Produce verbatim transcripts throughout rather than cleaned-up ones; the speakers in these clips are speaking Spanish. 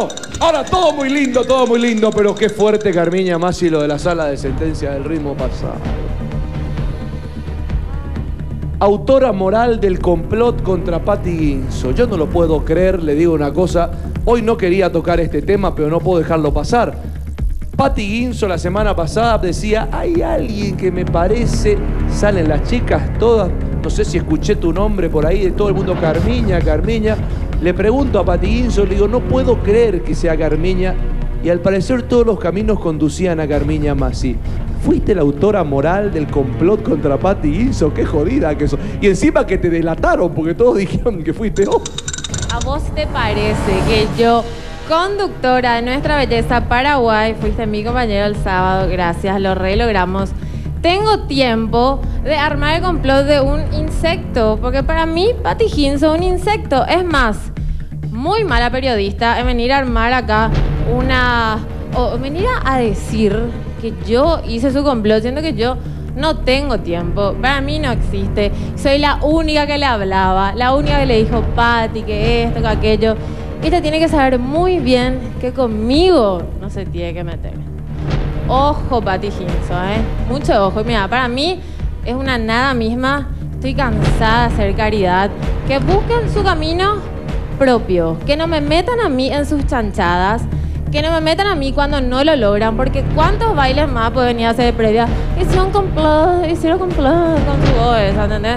Ahora todo muy lindo, todo muy lindo, pero qué fuerte, Carmiña Masi, lo de la sala de sentencia del ritmo pasado. Autora moral del complot contra Pati Guinzo. Yo no lo puedo creer, le digo una cosa. Hoy no quería tocar este tema, pero no puedo dejarlo pasar. Pati Guinzo la semana pasada decía, hay alguien que me parece, salen las chicas todas, no sé si escuché tu nombre por ahí, de todo el mundo, Carmiña, Carmiña. Le pregunto a Pati Guinzo, le digo, no puedo creer que sea Carmiña. Y al parecer todos los caminos conducían a Carmiña Masi. ¿Fuiste la autora moral del complot contra Pati Guinzo? Qué jodida que eso. Y encima que te delataron, porque todos dijeron que fuiste vos. ¿A vos te parece que yo, conductora de Nuestra Belleza Paraguay, fuiste mi compañero el sábado, gracias, lo re logramos, tengo tiempo de armar el complot de un insecto? Porque para mí Pati Guinzo es un insecto. Es más, muy mala periodista en venir a armar acá una... o venir a decir que yo hice su complot, siendo que yo no tengo tiempo. Para mí no existe. Soy la única que le hablaba, la única que le dijo, Pati, que esto, que aquello. Y te tiene que saber muy bien que conmigo no se tiene que meter. Ojo, Pati Guinzo, ¿eh? Mucho ojo. Y mira, para mí es una nada misma. Estoy cansada de hacer caridad. Que busquen su camino propio. Que no me metan a mí en sus chanchadas. Que no me metan a mí cuando no lo logran. Porque ¿cuántos bailes más pueden venir a hacer de previa? Hicieron complot, hicieron complot con su voz, ¿entendés?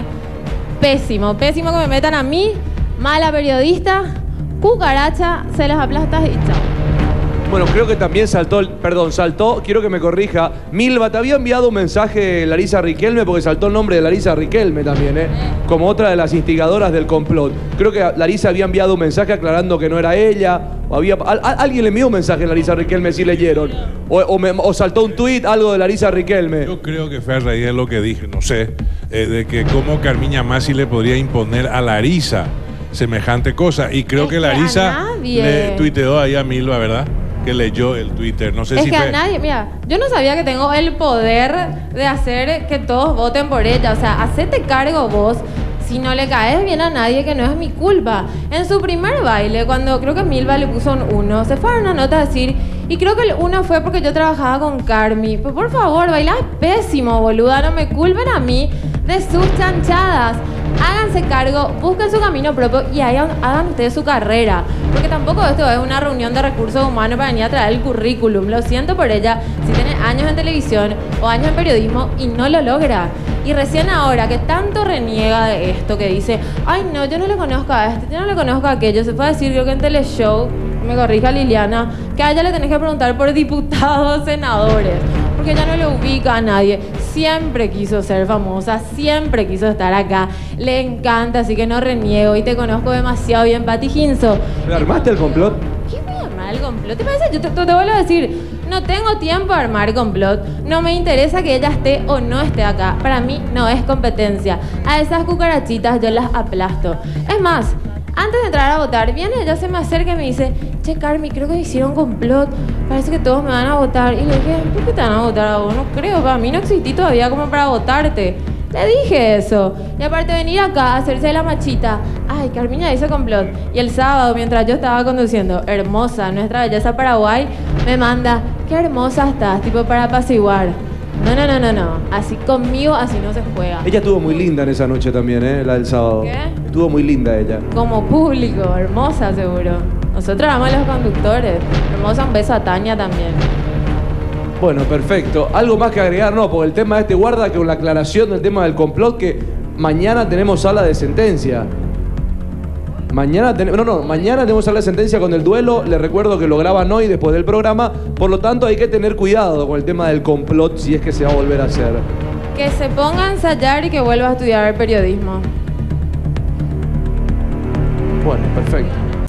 Pésimo, pésimo que me metan a mí. Mala periodista. Cucaracha, se les aplastas y chao. Bueno, creo que también saltó, el, perdón, saltó, quiero que me corrija. Milva, te había enviado un mensaje Larisa Riquelme, porque saltó el nombre de Larisa Riquelme también, ¿eh? Como otra de las instigadoras del complot. Creo que Larisa había enviado un mensaje aclarando que no era ella. O había, a, a, alguien le envió un mensaje a Larisa Riquelme, si leyeron. O, o, me, o saltó un tuit, algo de Larisa Riquelme. Yo creo que fue a raíz de lo que dije, no sé, eh, de que cómo Carmiña Masi le podría imponer a Larisa semejante cosa. Y creo es que Larisa le tuiteó ahí a Milva, ¿verdad? Que leyó el Twitter, no sé es si que fue... a nadie, mira, yo no sabía que tengo el poder de hacer que todos voten por ella. O sea, hacete cargo vos. Si no le caes bien a nadie, que no es mi culpa. En su primer baile, cuando creo que Milva le puso un uno, se fue a dar una nota a decir, y creo que el uno fue porque yo trabajaba con Carmi. Pues por favor, bailás pésimo, boluda, no me culpen a mí de sus chanchadas. Háganse cargo, busquen su camino propio y hagan, hagan ustedes su carrera. Porque tampoco esto es una reunión de recursos humanos para venir a traer el currículum. Lo siento por ella, si tiene años en televisión o años en periodismo y no lo logra. Y recién ahora que tanto reniega de esto, que dice, ay no, yo no le conozco a este, yo no le conozco a aquello, se fue a decir, creo que en Teleshow, me corrija Liliana, que a ella le tenés que preguntar por diputados, senadores, porque ella no le ubica a nadie. Siempre quiso ser famosa, siempre quiso estar acá, le encanta, así que no reniego y te conozco demasiado bien, Pati Guinzo. ¿Le armaste el complot? ¿Qué voy a armar el complot? ¿Te parece? Yo te, te, te vuelvo a decir, no tengo tiempo a armar complot, no me interesa que ella esté o no esté acá, para mí no es competencia. A esas cucarachitas yo las aplasto. Es más, antes de entrar a votar, viene ella, se me acerca y me dice, che, Carmi, creo que hicieron complot, parece que todos me van a votar. Y le dije, ¿por qué te van a votar a vos? No creo, para mí no existí todavía como para votarte. Le dije eso. Y aparte de venir acá a hacerse la machita, ay, Carmiña hizo complot. Y el sábado, mientras yo estaba conduciendo, hermosa, Nuestra Belleza Paraguay, me manda, qué hermosa estás, tipo para apaciguar. No, no, no, no, no. Así conmigo, así no se juega. Ella estuvo muy linda en esa noche también, ¿eh? La del sábado. ¿Qué? Estuvo muy linda ella. Como público, hermosa seguro. Nosotros vamos a los conductores. Hermosa, un beso a Tania también. Bueno, perfecto. ¿Algo más que agregar? No, porque el tema de este guarda que con la aclaración del tema del complot, que mañana tenemos sala de sentencia. Mañana tenemos, no, no, mañana tenemos sala de sentencia con el duelo. Les recuerdo que lo graban hoy después del programa. Por lo tanto, hay que tener cuidado con el tema del complot si es que se va a volver a hacer. Que se ponga a ensayar y que vuelva a estudiar periodismo. Bueno, perfecto.